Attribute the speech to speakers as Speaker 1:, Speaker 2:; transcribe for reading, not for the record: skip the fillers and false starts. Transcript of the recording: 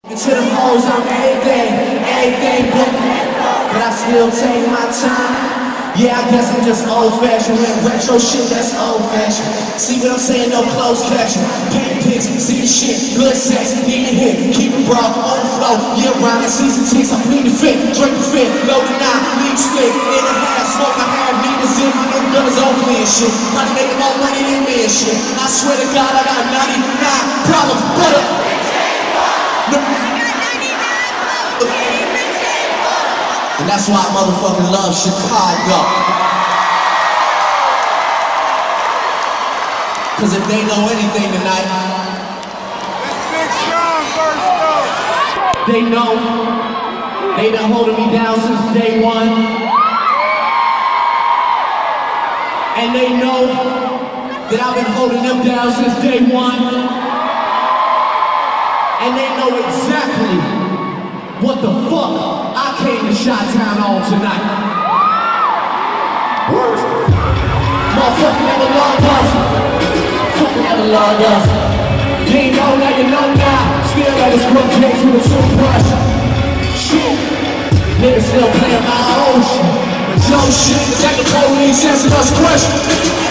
Speaker 1: To the hoes on everything but I still take my time. Yeah, I guess I'm just old-fashioned with retro shit that's old-fashioned. See what I'm saying? No closed caption. Paint pics, see the shit, good sex, need a hit, keep it raw, on the flow, year round, and season ticks, I plead the fit, drink the fit, load the nine, leave stick, in the half, smoke my half, need a zip, them guns Oakley and shit, probably making more money than me and shit. I swear to God, I got 99 problems, but and that's why I motherfucking love Chicago. Cause if they know anything tonight, they know they've been holding me down since day one. And they know that I've been holding them down since day one. And they know exactly what the fuck I came to Chi-Town on tonight. Motherfucking never loved us. Fucking never loved us. You ain't know now, you know now. Still at his rough case with a toothbrush. Shit. Niggas still playing my old shit. But your shit is like the police asking us questions.